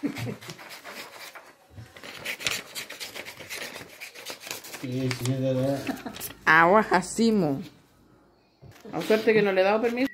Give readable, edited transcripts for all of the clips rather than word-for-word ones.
Sí, sí, de verdad. Agua Jacimo. A suerte que no le he dado permiso.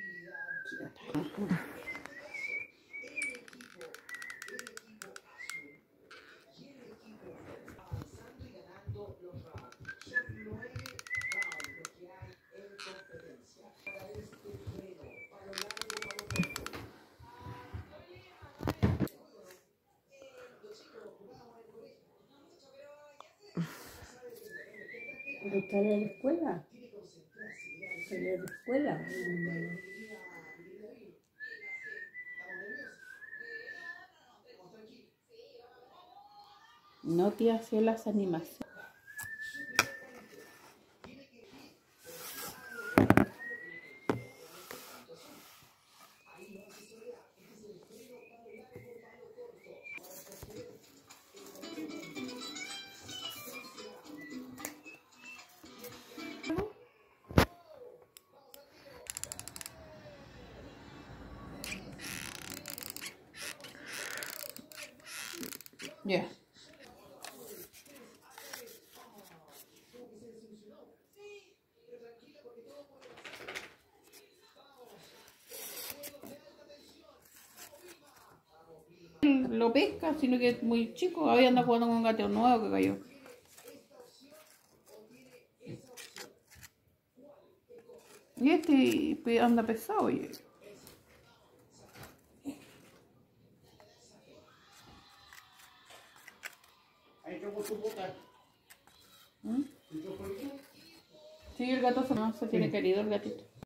¿Pero está en la escuela? ¿En la escuela? No te hace las animaciones. Ya. Lo pesca, sino que es muy chico. Había andado jugando con un gato nuevo que cayó. Y este anda pesado, oye. ¿Mm? Sí, el gato no se tiene querido, el gatito.